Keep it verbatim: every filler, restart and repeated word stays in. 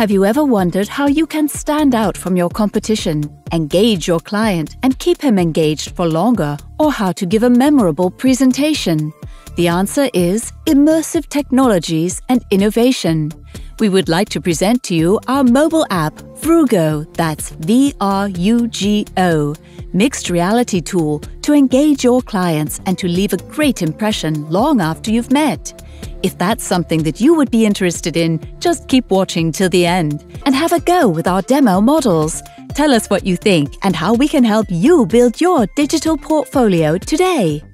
Have you ever wondered how you can stand out from your competition, engage your client, and keep him engaged for longer, or how to give a memorable presentation? The answer is immersive technologies and innovation. We would like to present to you our mobile app, Vrugo, that's V R U G O, mixed reality tool to engage your clients and to leave a great impression long after you've met. If that's something that you would be interested in, just keep watching till the end and have a go with our demo models. Tell us what you think and how we can help you build your digital portfolio today.